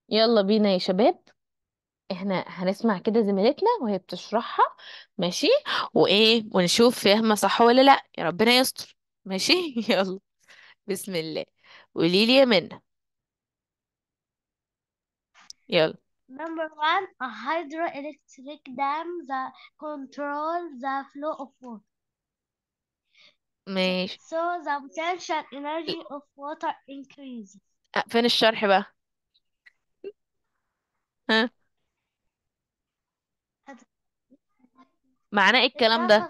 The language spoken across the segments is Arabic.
يلا بينا يا شباب. احنا هنسمع كده زميلتنا وهي بتشرحها. ماشي. وايه ونشوف فاهمة صح ولا لا، يا ربنا يستر. ماشي. يلا. بسم الله. قولي لي يا منى. يلا. Number one, a hydroelectric dam that controls the flow of water. ماشي. So the potential energy of water increases. فين الشرح بقى؟ ها؟ معناه ايه الكلام ده؟ الطاقة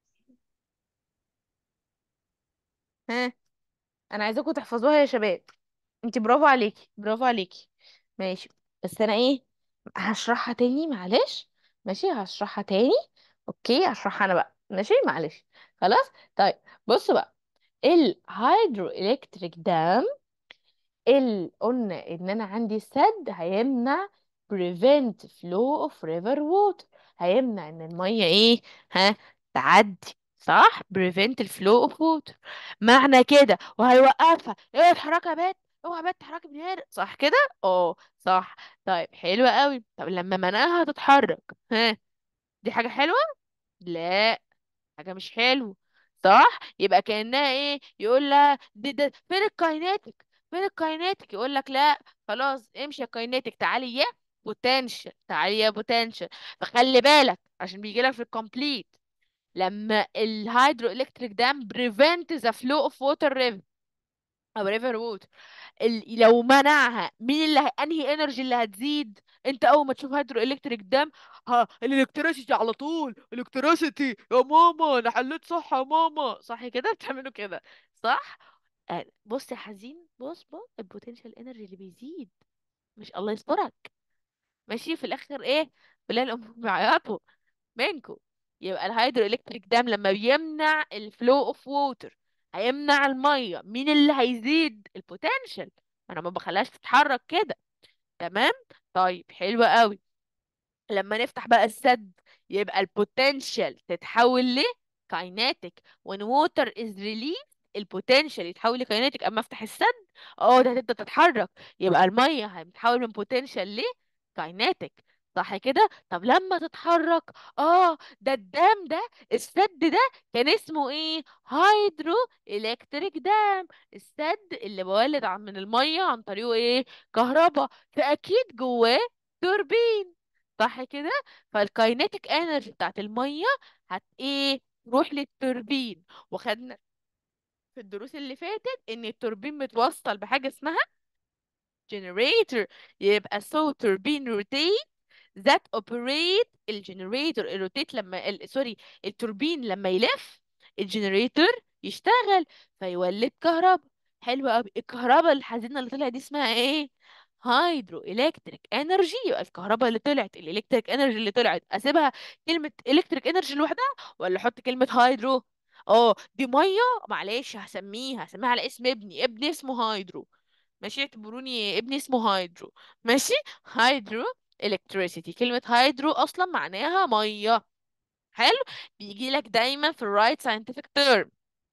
ها؟ انا عايزاكم تحفظوها يا شباب. انتي برافو عليكي، برافو عليكي. ماشي. بس انا ايه، هشرحها تاني معلش. ماشي، هشرحها تاني. اوكي، هشرحها انا بقى. ماشي معلش. خلاص. طيب. بصوا بقى. الهيدرو الكتريك دام، اللي قلنا ان انا عندي سد هيمنع prevent flow of river water. هيمنع ان المية ايه، ها، تعدي. صح، prevent الفلو اوف ووتر. معنى كده وهيوقفها. ايه اتحركي يا بنت، اوعى بنت تتحركي من هنا، صح كده؟ اه صح. طيب حلو قوي. طب لما منعها تتحرك، ها، دي حاجة حلوة؟ لا، حاجة مش حلو. صح، يبقى كأنها ايه، يقول لها ده فين الكايناتيك، فين الكايناتيك، يقول لك لا. خلاص امشي يا كايناتيك، تعالي يا بوتنشال، تعالي يا بوتنشال. فخلي بالك عشان بيجي لك في الكومبليت. لما الهيدرو الكتريك دام بريفنت ذا فلو اوف ووتر ريفر او ريفر ووتر، لو منعها، مين اللي انهي انرجي اللي هتزيد؟ انت اول ما تشوف هيدرو الكتريك دام، ها، الالكتريسيتي على طول، الكتريسيتي يا ماما، انا حليت صح يا ماما، صح كده؟ بتعملوا كده صح؟ بص يا حزين، بص البوتنشال انرجي اللي بيزيد، مش الله يسترك. ماشي، في الاخر ايه؟ بلا الام بيعيطوا منكم. يبقى الهيدرو الكتريك دام لما بيمنع الفلو اوف ووتر، هيمنع الميه، مين اللي هيزيد؟ البوتنشال. انا ما بخليهاش تتحرك كده. تمام. طيب حلو قوي. لما نفتح بقى السد، يبقى البوتنشال تتحول ل كايناتيك. when water is released البوتنشال يتحول لكايناتيك. اما افتح السد، اه ده هتبدأ تتحرك. يبقى المية هتتحول من بوتنشال ل كايناتيك. صح كده؟ طب لما تتحرك، ده الدام ده، السد ده كان اسمه ايه؟ هيدرو الكتريك دام. السد اللي بولد من المية عن طريقه ايه؟ كهرباء. فاكيد جواه توربين. صح كده؟ فالكاينيتيك انرجي بتاعت الميه هت ايه، تروح للتوربين. وخدنا في الدروس اللي فاتت ان التوربين متوصل بحاجه اسمها generator. يبقى so turbine rotate that operate الجنريتور. الروتيت لما سوري، التوربين لما يلف، الجنريتور يشتغل فيولد كهرباء. حلو قوي. الكهرباء الحزينه اللي طلعت دي اسمها ايه؟ هيدرو الكتريك انرجي. يبقى الكهرباء اللي طلعت، الالكتريك انرجي اللي طلعت، اسيبها كلمه الكتريك انرجي لوحدها ولا احط كلمه هيدرو؟ اه دي ميه، معلش هسميها على اسم ابني اسمه هيدرو. ماشي، اعتبروني ابني اسمه هيدرو. ماشي. هيدرو electricity. كلمة هيدرو أصلا معناها مية. حلو. بيجي لك دايما في الرايت scientific term.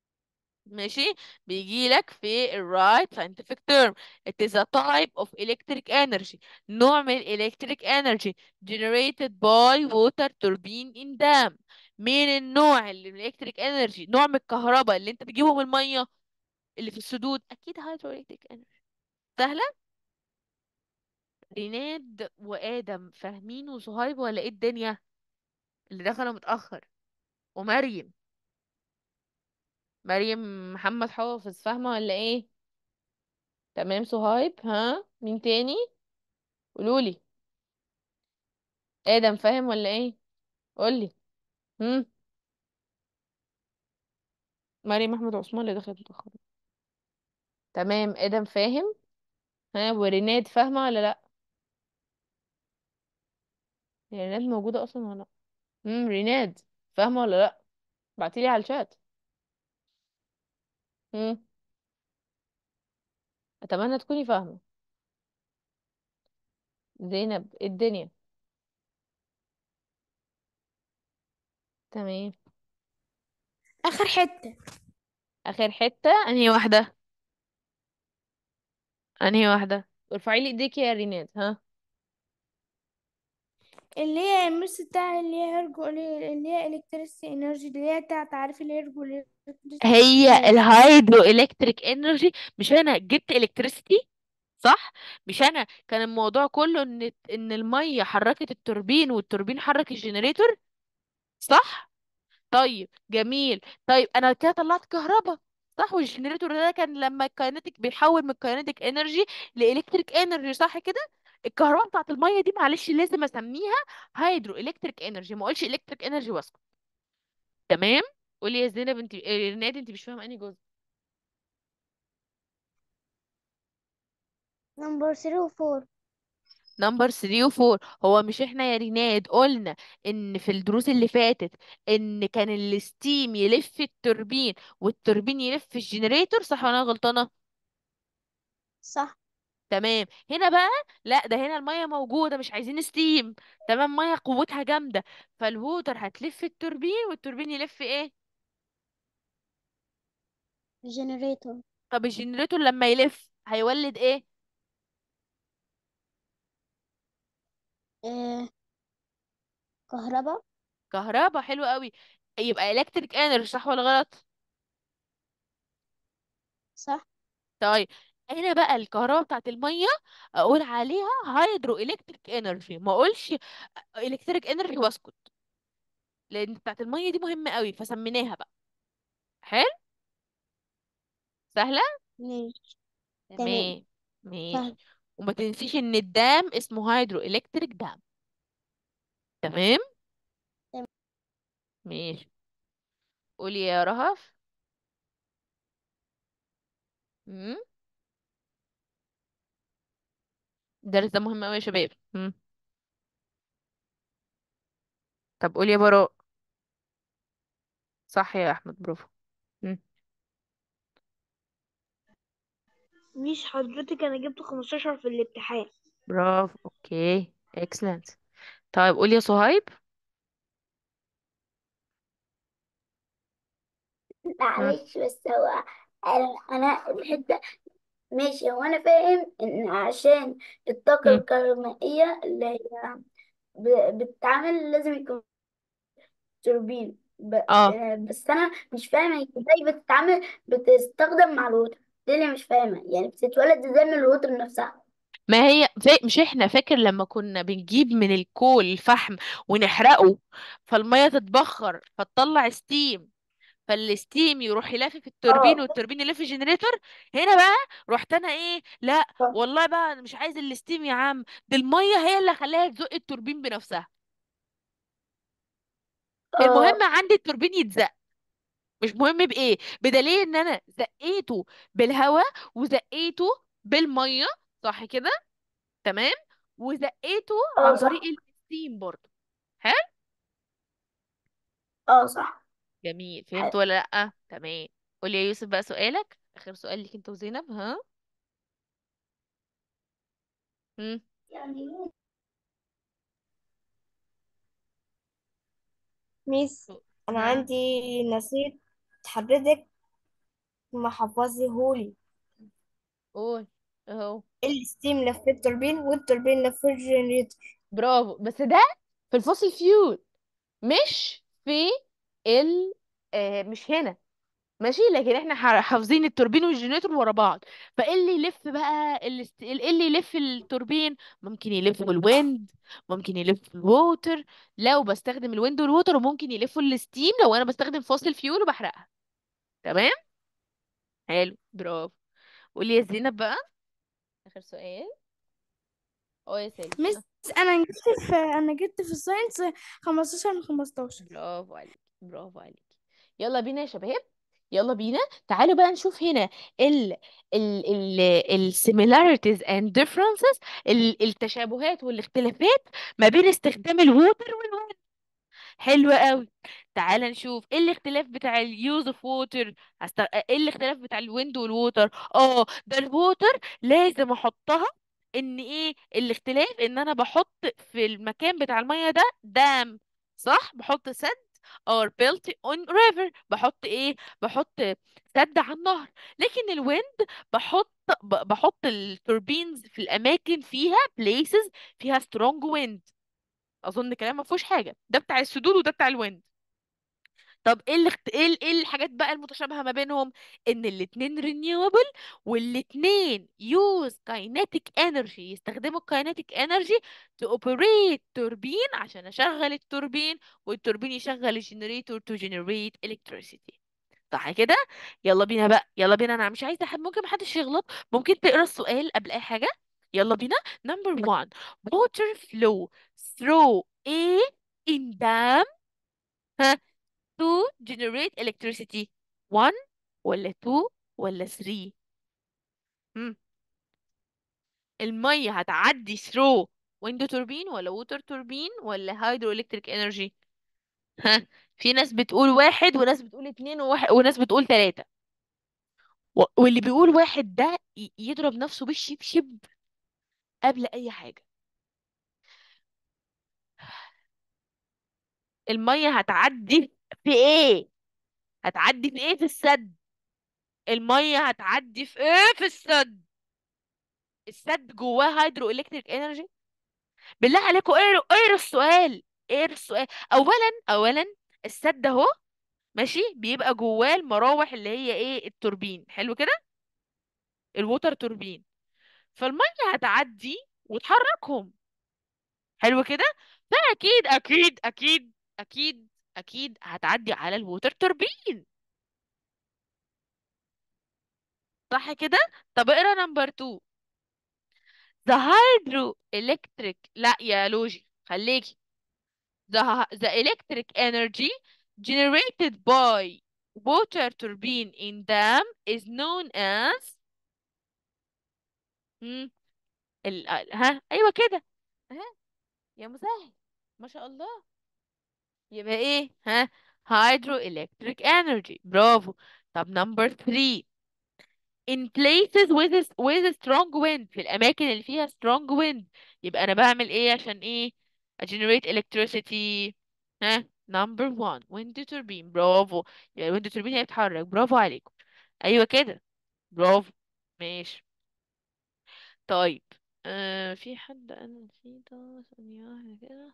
ماشي، بيجي لك في الرايت scientific term. it is a type of electric energy. نوع من electric energy generated by water turbine in dam. مين النوع اللي من electric energy، نوع من الكهرباء اللي انت بتجيبه من المية اللي في السدود؟ اكيد hydroelectric energy. سهلة. ريناد وآدم فاهمين وصهيب ولا ايه الدنيا؟ اللي دخلوا متأخر. ومريم، مريم محمد حافظ فاهمة ولا ايه؟ تمام. صهيب، ها مين تاني؟ قولولي. آدم فاهم ولا ايه؟ قولي. هم. مريم احمد عثمان اللي دخلت متأخر. تمام، آدم فاهم. ها، وريناد فاهمة ولا لا؟ هي ريناد موجودة اصلا ولا لا؟ ريناد فاهمة ولا لا؟ بعتيلي على الشات. هم. اتمنى تكوني فاهمة. زينب، إيه الدنيا؟ تمام. آخر حتة. اخر حتة انهي واحدة؟ انهي واحدة؟ ارفعي لي ايديك يا ريناد، ها. اللي هي المس بتاع اللي هي هيرجو، اللي هي الكتريسيتي انرجي، اللي هي بتاع تعريف الهيرجو الكتريسيتي هي انرجي. الهايدرو الكتريك انرجي. مش انا جبت الكتريسيتي؟ صح. مش انا كان الموضوع كله ان الميه حركت التوربين والتوربين حرك الجنريتور؟ صح. طيب جميل. طيب انا كده طلعت كهرباء. صح، والجنريتور ده كان لما الكاينتيك بيحول من الكاينتيك انرجي لالكتريك انرجي، صح كده. الكهرباء بتاعت الميه دي معلش لازم اسميها هايدرو الكتريك انرجي، ما اقولش الكتريك انرجي واسكت. تمام. قولي يا زينب انت، نادي، انت مش فاهمه انهي جزء؟ نمبر 3 و 4. نمبر 3 و 4. هو مش احنا يا ريناد قلنا ان في الدروس اللي فاتت ان كان الستيم يلف التوربين والتوربين يلف الجنريتور، صح ولا انا غلطانه؟ صح. تمام. هنا بقى لا، ده هنا الميه موجوده مش عايزين ستيم. تمام، ميه قوتها جامده، فالووتر هتلف التوربين والتوربين يلف ايه؟ جنريتور. طب الجنريتور لما يلف هيولد ايه؟ آه. كهرباء. كهرباء. حلو قوي. يبقى الكتريك انرجي، صح ولا غلط؟ صح. طيب هنا بقى الكهرباء بتاعت الميه اقول عليها هيدرو الكتريك انرجي، ما اقولش الكتريك انرجي واسكت، لان بتاعت الميه دي مهمه قوي فسميناها بقى. حلو. سهله. ماشي. تمام. تمام. ماشي. سهل. وما تنسيش ان الدام اسمه هيدرو الكتريك دام. تمام. تمام. ماشي. قولي يا رهف. مم. الدرس ده مهم قوي يا شباب. طب قولي يا براء. صح يا احمد، برافو. مم. مش حضرتك انا جبت 15 في الامتحان. برافو، اوكي، اكسلنت. طيب قولي يا صهيب. ها. معلش بس هو انا الحته. ماشي، هو انا فاهم ان عشان الطاقه مم. الكهربائيه اللي هي بتتعمل لازم يكون توربين اه، بس انا مش فاهمه هي ازاي بتتعمل، بتستخدم مع الوتر. دي اللي مش فاهمه، يعني بتتولد ازاي من الوتر نفسها. ما هي مش احنا فاكر لما كنا بنجيب من الكول الفحم ونحرقه، فالمية تتبخر فتطلع ستيم، فالستيم يروح يلف في التوربين اه. والتوربين يلف في الجنريتور. هنا بقى رحت انا ايه، لا صح. والله بقى انا مش عايز الستيم يا عم، دي المية هي اللي خلاها تزق التوربين بنفسها. المهم اه. عندي التوربين يتزق، مش مهم بايه، بدليل ان انا زقيته بالهواء وزقيته بالمية، صح كده. تمام. وزقيته اه. عن طريق صح. الستيم برضه. حلو. اه. صح. جميل، فهمت حلو. ولا لأ؟ تمام. قولي يا يوسف بقى سؤالك، آخر سؤال ليك انت وزينب، ها. مم. يعني ميس، انا ها. عندي نسيت حضرتك محفظهولي. قول. اهو. الستيم لف التوربين والتوربين لف الجنريتور. برافو، بس ده في الفوسيل فيول، مش في ال مش هنا. ماشي، لكن احنا حافظين التوربين والجنريتور ورا بعض. فايه اللي يلف بقى ايه اللي يلف التوربين؟ ممكن يلف الويند، ممكن يلف الووتر لو بستخدم الويند والووتر، وممكن يلفوا الستيم لو انا بستخدم فوسيل فيول وبحرقها. تمام. حلو، برافو. قولي يا زينب بقى اخر سؤال. اه يا سالي، مس، ها. انا جبت في الساينس 15 من 15. برافو عليك، برافو عليك. يلا بينا يا شباب، يلا بينا. تعالوا بقى نشوف هنا ال similarities and differences، التشابهات والاختلافات ما بين استخدام الووتر والويند. حلو قوي. تعال نشوف ايه الاختلاف بتاع اليوز اوف ووتر، ايه الاختلاف بتاع الويند والووتر. اه، ده الووتر لازم احطها، ان ايه الاختلاف، ان انا بحط في المكان بتاع المية ده دام، صح، بحط سد are built on river. بحط ايه؟ بحط سد على النهر. لكن الويند بحط التوربينز في الاماكن فيها places فيها strong wind. اظن كلام ما فيهوش حاجه، ده بتاع السدود وده بتاع الويند. طب ايه ايه الحاجات بقى المتشابهه ما بينهم؟ ان الاتنين renewable، والاتنين use kinetic energy، يستخدموا kinetic energy to operate توربين عشان اشغل التوربين، والتوربين يشغل الجنريتور to generate electricity. صح كده؟ يلا بينا بقى، يلا بينا. انا مش عايزه حد، ممكن محدش يغلط، ممكن تقرا السؤال قبل اي حاجه. يلا بينا. number one: water flow through a in dam to generate electricity. 1 ولا 2 ولا 3؟ مم. المية هتعدي through wind turbine ولا water turbine ولا hydroelectric energy؟ ها، في ناس بتقول واحد، وناس بتقول اتنين، وناس بتقول تلاتة. واللي بيقول واحد ده يضرب نفسه بالشبشب قبل أي حاجة. المية هتعدي في ايه؟ هتعدي في ايه في السد؟ المية هتعدي في ايه في السد؟ السد جواه هيدرو الكتريك انرجي. بالله عليكم اقروا السؤال. اقروا السؤال. اولا السد اهو، ماشي، بيبقى جواه المراوح اللي هي ايه، التوربين، حلو كده، الووتر توربين. فالميه هتعدي وتحركهم، حلو كده. فاكيد اكيد اكيد اكيد اكيد هتعدي على الووتر توربين. صح كده؟ طب اقرا نمبر 2: the hydroelectric. لا يا لوجي، خليكي. The electric energy generated by water turbine in dam is known as. مم. ها ايوه كده. ها يا مسهل، ما شاء الله. يبقى ايه؟ ها، hydroelectric energy. برافو. طب number 3: in places with a strong wind. في الاماكن اللي فيها strong wind، يبقى انا بعمل ايه عشان ايه؟ generate electricity. ها، number 1: wind turbine. برافو. يبقى الwind turbine هي بتتحرك. برافو عليكم. ايوه كده، برافو. ماشي. طيب، في حد انا نسيته، ثانية واحدة كده.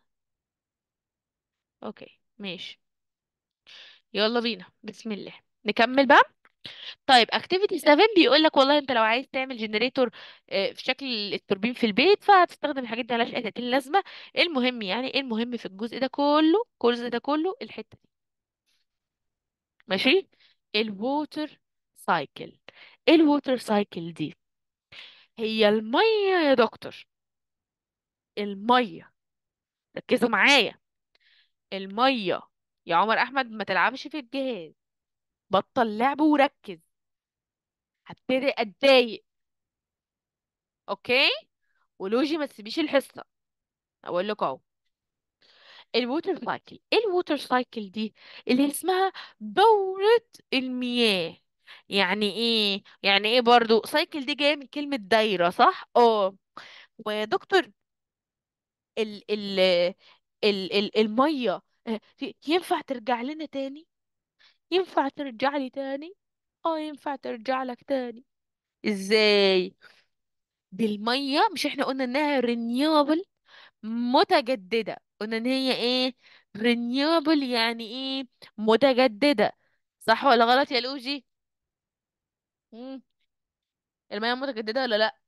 اوكي ماشي. يلا بينا، بسم الله. نكمل بقى. طيب اكتيفيتي 7 بيقول لك والله انت لو عايز تعمل جنريتور في شكل التوربين في البيت، فهتستخدم الحاجات دي ملهاش اي 30 لازمه. المهم يعني ايه المهم في الجزء ده كله، الجزء ده كله الحته دي، ماشي. الووتر سايكل. ايه الووتر سايكل دي؟ هي الميه يا دكتور، الميه. ركزوا معايا. الميه يا عمر احمد، ما تلعبش في الجهاز، بطل لعب وركز. هبتدي اتضايق. اوكي؟ ولوجي ما تسيبيش الحصه. اقول لك اهو. الووتر سايكل. ايه الووتر سايكل دي؟ اللي اسمها دورة المياه. يعني ايه؟ يعني ايه برضو سايكل؟ دي جاية من كلمة دايرة، صح؟ اه. ويا دكتور، ال ال المية ينفع ترجع لنا تاني؟ ينفع ترجع لي تاني؟ اه ينفع ترجع لك تاني. ازاي؟ دي المية، مش احنا قلنا انها renewable، متجددة؟ قلنا ان هي ايه؟ renewable يعني ايه؟ متجددة. صح ولا غلط يا لوجي؟ مم. المياه متجددة ولا لا؟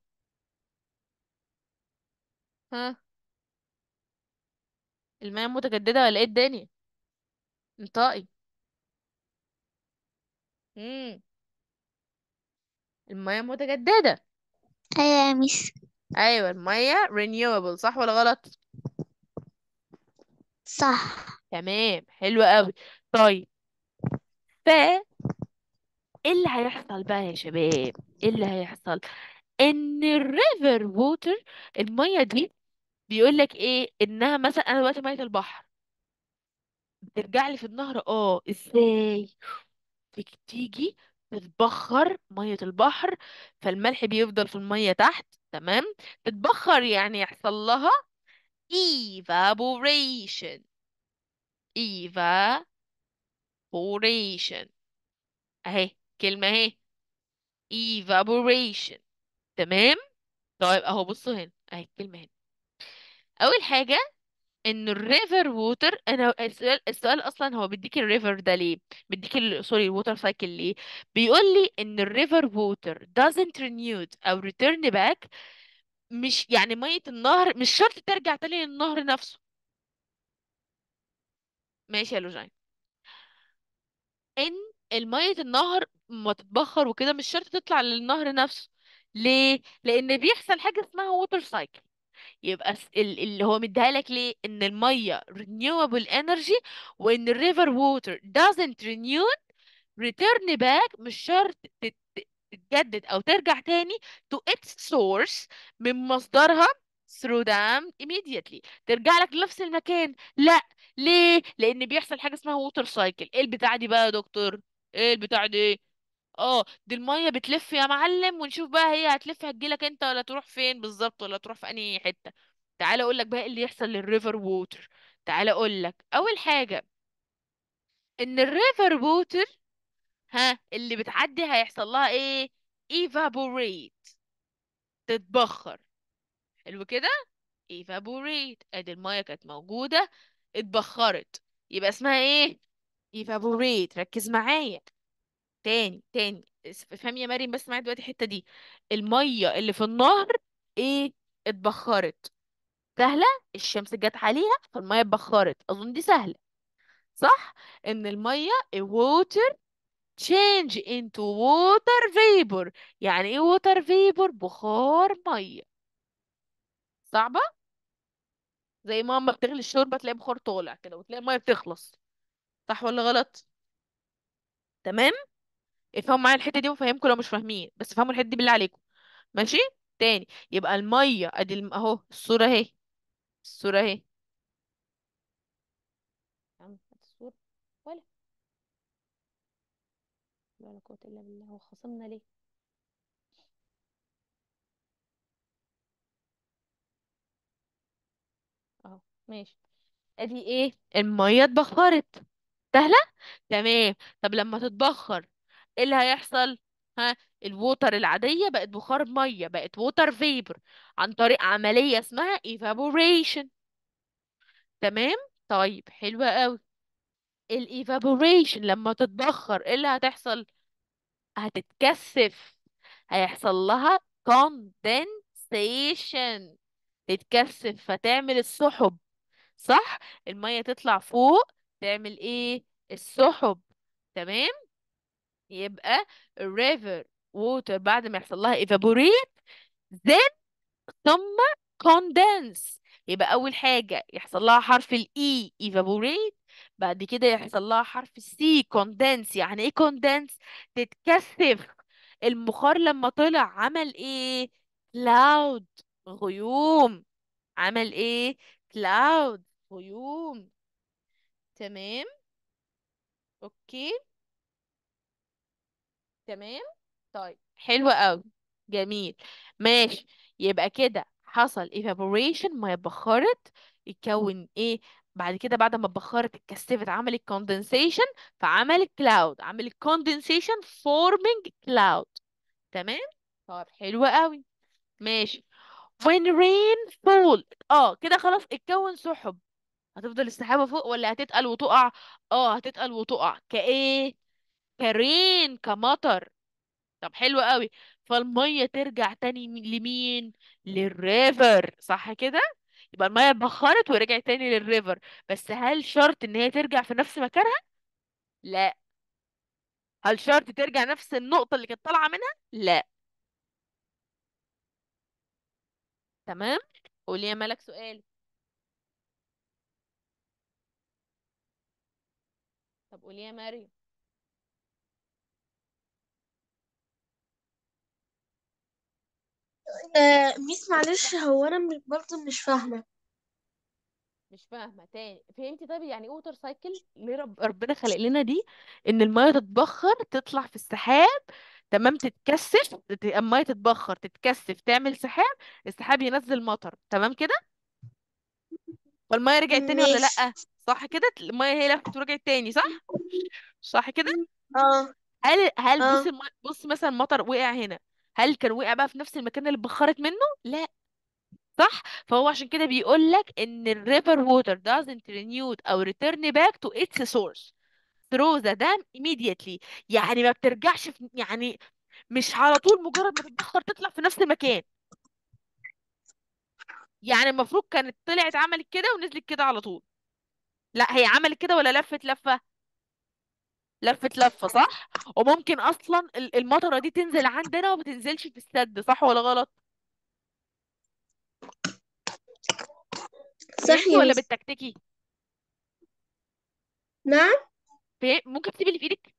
ها، المياه متجددة ولا ايه الدنيا؟ انطقي. مم. المياه متجددة. ايوه يا ميس. ايوه المياه renewable، صح ولا غلط؟ صح. تمام، حلو قوي. طيب، ايه اللي هيحصل بقى يا شباب؟ ايه اللي هيحصل؟ ان الريفر ووتر، المية دي، بيقول لك ايه، انها مثلا انا دلوقتي ميه البحر بترجع لي في النهر. اه ازاي؟ تيجي تتبخر ميه البحر، فالملح بيفضل في الميه تحت، تمام. تتبخر يعني يحصل لها evaporation. evaporation. اهي كلمة اهي، evaporation. تمام. طيب اهو بصوا هنا اهي الكلمة هنا. اول حاجة ان الريفر ووتر، انا السؤال اصلا هو بيديك الريفر ده ليه، بيديك سوري الووتر سايكل ليه. بيقول لي ان الريفر ووتر doesn't renew او return back. مش يعني مية النهر مش شرط ترجع تاني للنهر نفسه. ماشي يا لوجين. ان المية النهر ما تتبخر وكده مش شرط تطلع للنهر نفسه. ليه؟ لان بيحصل حاجة اسمها ووتر سايكل. يبقى اللي هو مديها لك ليه ان المية renewable energy، وان الريفر ووتر doesn't renew return back. مش شرط تتجدد او ترجع تاني to its source من مصدرها through dam immediately، ترجع لك لنفس المكان. لا. ليه؟ لان بيحصل حاجه اسمها ووتر سايكل. ايه البتاع دي بقى يا دكتور؟ ايه البتاع دي؟ اه دي الميه بتلف يا معلم، ونشوف بقى هي هتلف هتجيلك انت ولا تروح فين بالظبط، ولا تروح في انهي حته. تعال اقول لك بقى ايه اللي يحصل للريفر ووتر. تعال اقول لك اول حاجه ان الريفر ووتر، ها اللي بتعدي هيحصل لها ايه؟ evaporate، تتبخر. حلو كده. evaporate، ادي المية كانت موجودة اتبخرت، يبقى اسمها ايه؟ evaporate. ركز معايا تاني تاني. افهم يا مريم بس معايا دلوقتي الحتة دي. المية اللي في النهر ايه؟ اتبخرت. سهلة. الشمس جت عليها فالمية اتبخرت، اظن دي سهلة. صح. ان المية water change into water vapor. يعني ايه water vapor؟ بخار ميه. صعبة. زي ماما بتغلي الشوربة تلاقي بخار طالع كده وتلاقي الميه بتخلص. صح ولا غلط؟ تمام. افهموا معايا الحتة دي وفهمكم لو مش فاهمين، بس فهموا الحتة دي بالله عليكم. ماشي. تاني. يبقى المية ادي اهو الصورة اهي. الصورة اهي. يا عم هات الصورة. ولا ولا قوة الا بالله، هو خصمنا ليه؟ اهو. ماشي. ادي ايه؟ المية اتبخرت. سهلة. تمام. طب لما تتبخر ايه اللي هيحصل؟ ها. الووتر العادية بقت بخار مية، بقت ووتر فيبر عن طريق عملية اسمها evaporation. تمام. طيب حلوة قوي. الايفابوريشن لما تتبخر ايه اللي هتحصل؟ هتتكثف. هيحصل لها condensation، تتكثف فتعمل السحب. صح. المية تطلع فوق تعمل ايه؟ السحب. تمام. يبقى الريفر ووتر بعد ما يحصل لها evaporate then ثم condense. يبقى أول حاجة يحصل لها حرف ال E evaporate، بعد كده يحصل لها حرف ال C condense. يعني ايه condense؟ تتكثف. البخار لما طلع عمل ايه؟ cloud، غيوم. عمل ايه؟ cloud، غيوم. تمام. اوكي. تمام. طيب حلو قوي. جميل. ماشي. يبقى كده حصل evaporation، ما اتبخرت. يتكون ايه؟ بعد كده بعد ما اتبخرت اتكثفت عملت condensation، فعملت cloud، عملت condensation forming cloud. تمام. طيب حلو قوي. ماشي. when rain fall، كده خلاص اتكون سحب. هتفضل السحابة فوق ولا هتتقل وتقع؟ اه هتتقل وتقع كايه؟ كرين، كمطر. طب حلو قوي. فالمية ترجع تاني لمين؟ للريفر. صح كده. يبقى المية اتبخرت ورجعت تاني للريفر. بس هل شرط ان هي ترجع في نفس مكانها؟ لا. هل شرط ترجع نفس النقطة اللي كانت طالعة منها؟ لا. تمام. قولي يا ملك سؤال. طب قولي يا مريم. ميس معلش، هو انا برضه مش فاهمه. مش فاهمة تاني. فهمتي؟ طيب يعني ايه ووتر سايكل؟ ليه ربنا خلق لنا دي؟ ان المية تتبخر تطلع في السحاب. تمام. تتكثف، المية تتبخر تتكثف تعمل سحاب. السحاب ينزل مطر. تمام كده. والمية رجعت تاني ولا ماشي. لأ؟ صح كده؟ الميه هي لفت ورجعت تاني، صح؟ صح كده. اه. هل اه. بص مثلا مطر وقع هنا، هل كان وقع بقى في نفس المكان اللي اتبخرت منه؟ لا. صح. فهو عشان كده بيقول لك ان الريفر ووتر doesn't renew او return back to its source through the dam immediately. يعني ما بترجعش يعني مش على طول مجرد ما تتبخر تطلع في نفس المكان. يعني المفروض كانت طلعت عملت كده ونزلت كده على طول. لا، هي عملت كده ولا لفت لفة؟ لفت لفة، صح. وممكن اصلا المطرة دي تنزل عندنا وما تنزلش في السد، صح ولا غلط؟ صح فهمتي يا ولا ميس. بالتكتيكي؟ نعم. ممكن تسيبي اللي في ايدك.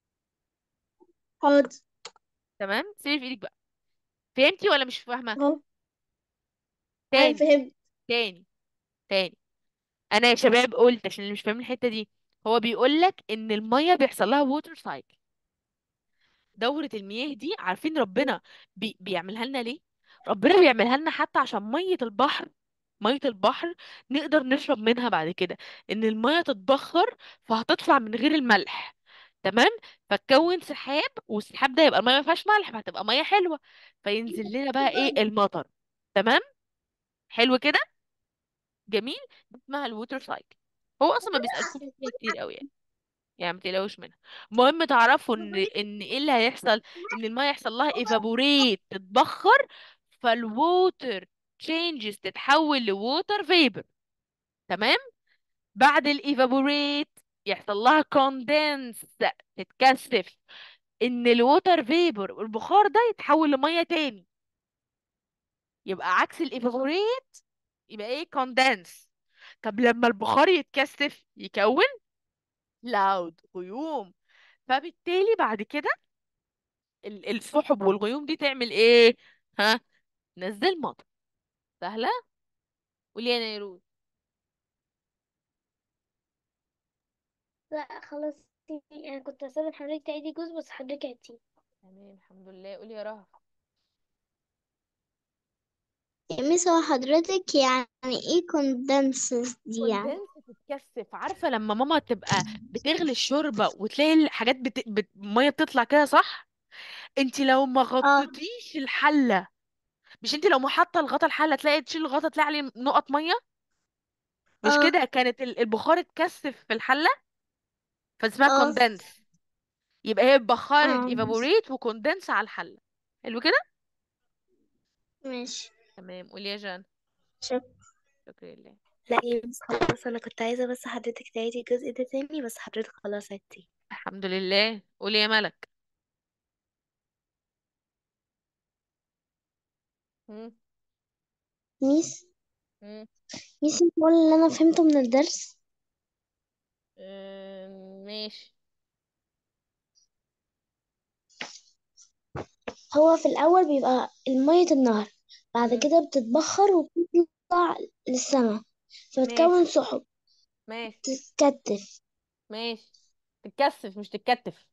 حاضر. تمام، سيبي في ايدك بقى. فهمتي ولا مش فاهمة؟ اهو. ايوه تاني فهمت. تاني تاني. انا يا شباب قلت عشان اللي مش فاهم الحتة دي، هو بيقول لك ان المية بيحصل لها ووتر سايكل. دورة المياه دي عارفين ربنا بيعملها لنا ليه؟ ربنا بيعملها لنا حتى عشان مية البحر، مية البحر نقدر نشرب منها بعد كده. ان المية تتبخر فهتطلع من غير الملح. تمام. فتكون سحاب، والسحاب ده يبقى المية ما فيهاش ملح فهتبقى مية حلوة، فينزل لنا بقى ايه؟ المطر. تمام. حلو كده. جميل. دي اسمها الووتر سايكل. هو اصلا ما بيسألكوش فيها كتير قوي يعني ما تقلقوش منها. المهم تعرفوا ان ايه اللي هيحصل. ان الميه يحصل لها ايفابوريت، تتبخر، فالووتر تشينجز تتحول لووتر فيبر. تمام. بعد الايفابوريت يحصل لها كوندنس، تتكثف، ان الووتر فيبر البخار ده يتحول لميه تاني. يبقى عكس الايفابوريت، يبقى ايه؟ كوندنس. طب لما البخار يتكثف يكون كلاود، غيوم. فبالتالي بعد كده السحب والغيوم دي تعمل ايه؟ ها؟ نزل مطر. سهلة. قولي يا نيروز. لا خلاص، انا كنت هستنى حضرتك تعيدي جزء بس حضرتك عدتيه. تمام الحمد لله. قولي يا رهف. يا ميس، هو حضرتك يعني ايه كوندنسز دي يعني؟ كوندنس، تتكثف. عارفة لما ماما تبقى بتغلي الشوربة وتلاقي الحاجات مية بتطلع كده، صح؟ انت لو ما اه. غطيتيش الحلة، مش انت لو ما حاطه الغطا الحلة تلاقي تشيل الغطا تلاقي عليه نقط مية؟ مش اه. كده كانت البخار اتكثف في الحلة، فاسمها اه. كوندنس. يبقى هي بخارت اه. ايفابوريت وكوندنس على الحلة. حلو كده. ماشي. تمام. قولي يا جان. شكرا. شكرا لله. لا يا مس خلاص، انا كنت عايزه بس حضرتك تعيدي الجزء ده تاني، بس حضرتك خلاص عدتي. الحمد لله. قولي يا ملك. مم. ميس. مم. ميس، انت قول اللي انا فهمته من الدرس. ماشي. هو في الاول بيبقى المية النهر، بعد مم. كده بتتبخر وبتطلع للسماء، فتكون ماشي. سحب، ماشي. تتكتف. ماشي. تتكثف مش تتكتف.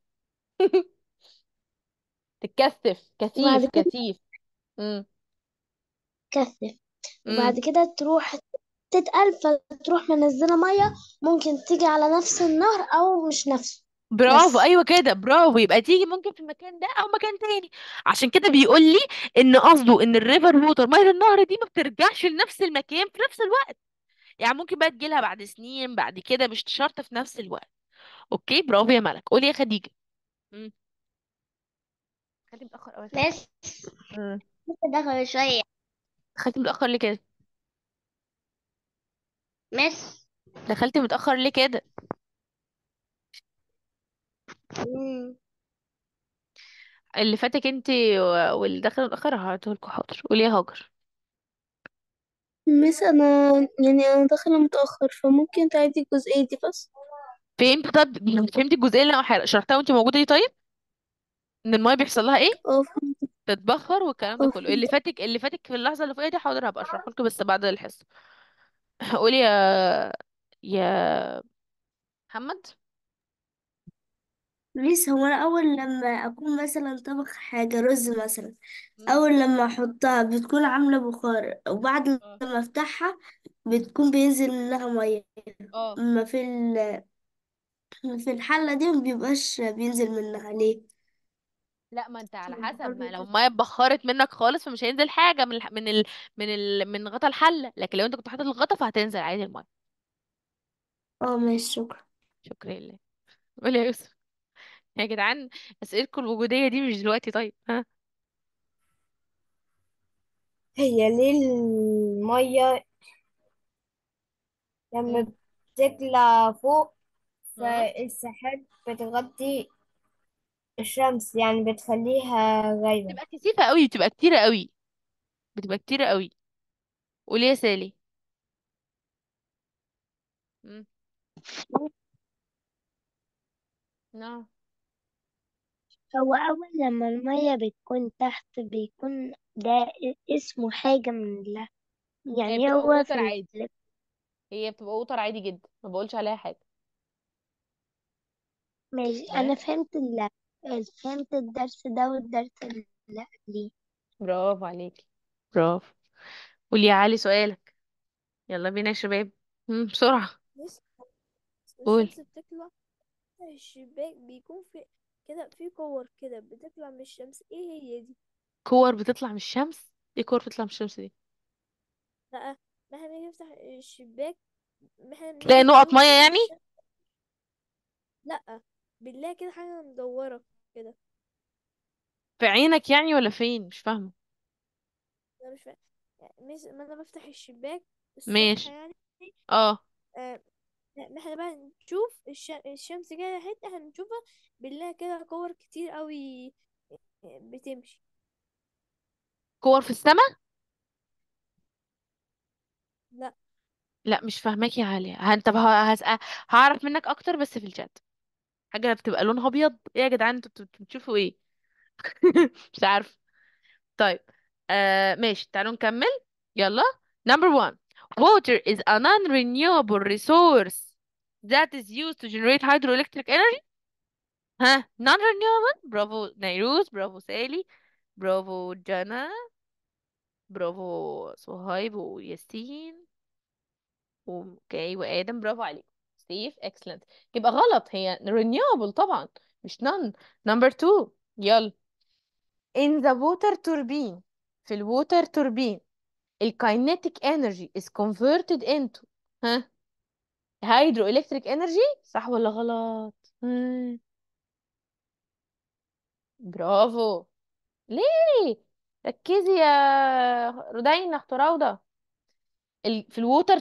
تتكثف، وبعد كثيف كده كثيف. مم. تكثف، مم. وبعد كده تروح تتقل، فتروح منزلة مية، ممكن تيجي على نفس النهر أو مش نفسه. برافو، بس. ايوه كده، برافو. يبقى تيجي ممكن في المكان ده او مكان تاني. عشان كده بيقول لي ان قصده ان الريفر ووتر، ميه النهر دي، ما بترجعش لنفس المكان في نفس الوقت. يعني ممكن بقى تجيلها بعد سنين بعد كده، مش شرط في نفس الوقت. اوكي، برافو يا ملك. قولي يا خديجة. مم. خدي متأخر قوي يا خديجة. بس مم. دخل شوية. دخلتي متأخر ليه كده؟ مس. دخلتي متأخر ليه كده؟ مم. اللي فاتك انت واللي دخل متأخر هعطيهولكوا. حاضر. قولي يا هاجر. مس انا داخله متاخر، فممكن تعيدي الجزئيه دي بس. فهمت؟ طب فهمتي الجزئية اللي انا شرحتها وانت موجودة دي؟ طيب، ان المايه بيحصل لها ايه؟ اه فهمت. تتبخر والكلام ده اه كله. اللي فهمت. فاتك، اللي فاتك في اللحظة اللي فوقيها دي، حاضر هبقى اشرحه لكم بس بعد الحصة. قولي يا محمد. ميس، هو انا اول لما اكون مثلا طبخ حاجه رز مثلا، مم. اول لما احطها بتكون عامله بخار، وبعد اه. لما افتحها بتكون بينزل منها ميه. اه. اما في الحله دي مبيبقاش بينزل منها ليه؟ لا، ما انت على عشان البخار حسب، ما لو بيكون. الميه اتبخرت منك خالص فمش هينزل حاجه من غطا الحله، لكن لو انت كنت حاطط الغطا فهتنزل عادي الميه. اه ماشي، شكرا. شكرا لله. قول يا يوسف. يا جدعان، اسئلتكم الوجوديه دي مش دلوقتي، طيب ها. هي ليه المية مم. لما بتطلع فوق اه. فالسحاب بتغطي الشمس، يعني بتخليها غايبة؟ بتبقى كثيفه قوي، بتبقى كتيره قوي، بتبقى كتيره قوي. قولي يا سالي. مم. نعم. هو أول لما المية بتكون تحت بيكون ده اسمه حاجة من الله، هي يعني بتبقى هو ووتر عادي، هي بتبقى ووتر عادي جدا، ما بقولش عليها حاجه. ماشي. تمام. أنا فهمت الدرس ده والدرس اللي قبليه. برافو عليكي، برافو. قولي يا علي سؤالك. يلا بينا يا شباب. بسرعه. بس قول. الشمس بتطلع من الشباك، بيكون في كده في كور كده بتطلع من الشمس، ايه هي دي؟ كور بتطلع من الشمس؟ ايه كور بتطلع من الشمس دي؟ لا، ما احنا بنيجي نفتح الشباك، ما احنا تلاقي بنيجي نقط نشوف ميه يعني؟ الشمس. لا، بنلاقي كده حاجة مدورة كده. في عينك يعني ولا فين؟ مش فاهمه. انا مش فاهم، يعني مش ما انا بفتح الشباك الصبح ماشي. يعني. اه. آه، ما احنا بقى نشوف الشمس كده حتة احنا بنشوفها، بنلاقي كده كور كتير قوي بتمشي. كور في السماء؟ لا. لا مش فاهماك يا علي. طب هعرف منك اكتر بس في الشات. حاجه بتبقى لونها ابيض، ايه يا جدعان انتوا بتشوفوا ايه؟ مش عارف. طيب. ماشي، تعالوا نكمل. يلا. Number one. Water is a non-renewable resource that is used to generate hydroelectric energy. ها، non-renewable. برافو نيروز، برافو سالي، برافو جانا، برافو صهيب وياسين اوكي وآدم. برافو عليكم. سيف excellent. يبقى غلط، هي renewable طبعا، مش none. Number two. يلا. In the water turbine. في الووتر توربين ال kinetic energy is converted into ها hydroelectric energy، صح ولا غلط؟ برافو. ليه؟ ركزي يا رودينا اخت روضة. في الووتر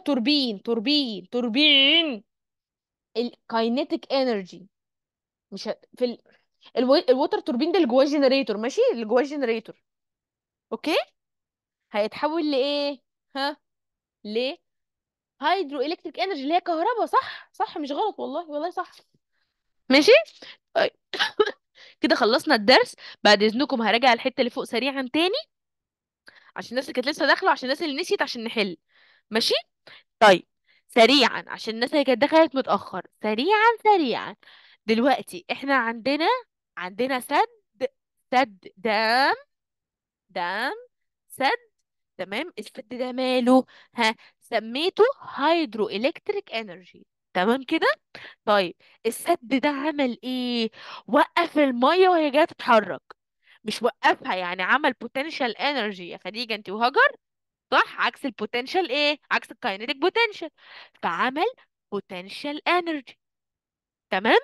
توربين الكاينيتيك انرجي، مش الووتر توربين ده اللي جواه الجنريتور، ماشي، اللي جواه الجنريتور. اوكي. هيتحول لايه؟ ها؟ ليه؟ هيدرو الكتريك انرجي اللي هي كهرباء، صح صح، مش غلط والله، والله صح. ماشي. طيب. كده خلصنا الدرس. بعد اذنكم هراجع الحته اللي فوق سريعا تاني، عشان الناس اللي كانت لسه داخله وعشان الناس اللي نسيت، عشان نحل. ماشي. طيب. سريعا عشان الناس اللي كانت دخلت متأخر، سريعا سريعا. دلوقتي احنا عندنا سد دام سد. تمام. السد ده ماله؟ ها؟ سميته هيدرو الكتريك انرجي. تمام كده. طيب. السد ده عمل ايه؟ وقف المية وهي جاية تتحرك. مش وقفها يعني، عمل بوتنشال انرجي يا خديجة انت وهجر. صح، عكس البوتنشال ايه؟ عكس الكاينيتيك بوتنشال. فعمل بوتنشال انرجي. تمام.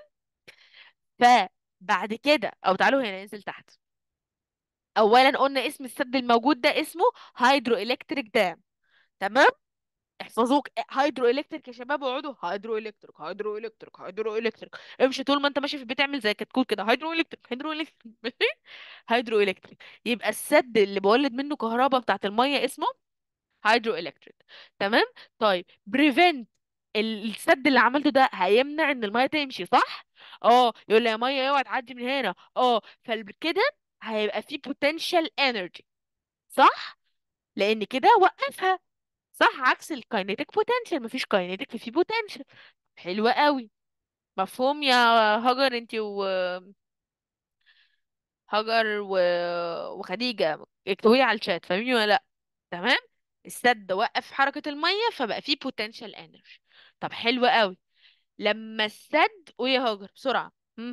فبعد كده، او تعالوا هنا ننزل تحت. اولا قلنا اسم السد الموجود ده اسمه هيدرو الكتريك دام. تمام. احفظوك هيدرو الكتريك يا شباب، واقعدوا هيدرو الكتريك هيدرو الكتريك هيدرو الكتريك. امشي طول ما انت ماشي في البيت، اعمل زي كتكوت كده، هيدرو الكتريك هيدرو الكتريك. ماشي. هيدرو الكتريك. يبقى السد اللي بولد منه كهرباء بتاعت الميه اسمه هيدرو الكتريك. تمام. طيب بريفنت، السد اللي عملته ده هيمنع ان الميه تمشي، صح؟ اه، يقول لي يا ميه اوعى تعدي من هنا، فكده هيبقى في potential energy، صح؟ لان كده وقفها. صح، عكس الكاينيتيك بوتنشال، مفيش كاينيتيك في بوتنشال. حلوة قوي. مفهوم يا هاجر؟ انتي وهاجر وخديجة اكتبولي على الشات، فاهمين ولا لا؟ تمام. السد وقف حركة المية فبقى فيه potential energy. طب حلو قوي. لما السد، قولي يا هاجر بسرعة.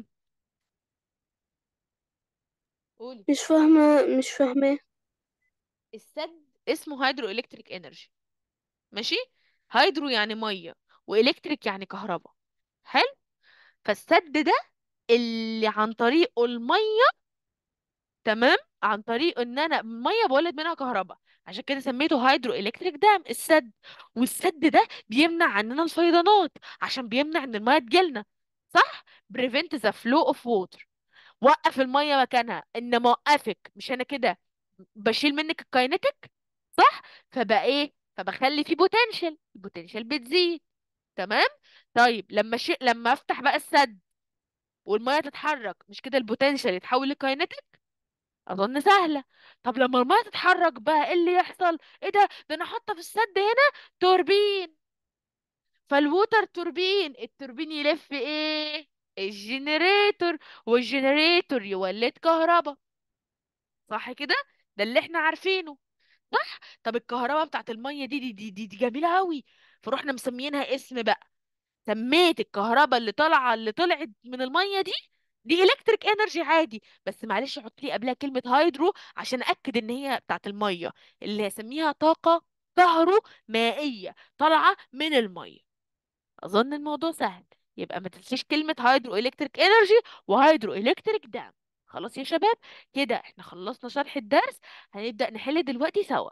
قولي. مش فاهمة. السد اسمه هيدرو الكتريك انرجي. ماشي. هيدرو يعني ميه، والكتريك يعني كهرباء. حلو. فالسد ده اللي عن طريقه الميه، تمام، عن طريق ان انا الميه بولد منها كهرباء، عشان كده سميته هيدرو الكتريك دام السد. والسد ده بيمنع عننا الفيضانات، عشان بيمنع ان الميه تجيلنا. صح. prevent the flow of water. وقف الميه مكانها، ان موقفك مش انا كده بشيل منك الكاينتيك. صح. فبقى ايه؟ فبخلي فيه بوتنشال، البوتنشال بتزيد. تمام. طيب لما افتح بقى السد والميه تتحرك، مش كده البوتنشال يتحول لكاينتيك؟ اظن سهله. طب لما الميه تتحرك بقى ايه اللي يحصل؟ ايه ده انا حاطه في السد هنا توربين. فالووتر توربين، التوربين يلف ايه؟ الجنريتور، والجنريتور يولد كهرباء. صح كده؟ ده اللي احنا عارفينه. صح. طب الكهرباء بتاعت الميه دي جميله قوي. فروحنا مسميينها اسم بقى. سميت الكهرباء اللي طلعت من الميه دي الكتريك انرجي عادي، بس معلش حط لي قبلها كلمه هيدرو عشان اكد ان هي بتاعت الميه، اللي هسميها طاقه كهرومائيه طالعه من الميه. اظن الموضوع سهل. يبقى ما تنسيش كلمه هيدرو الكتريك انرجي وهيدرو الكتريك دام. خلاص يا شباب، كده احنا خلصنا شرح الدرس. هنبدأ نحل دلوقتي سوا.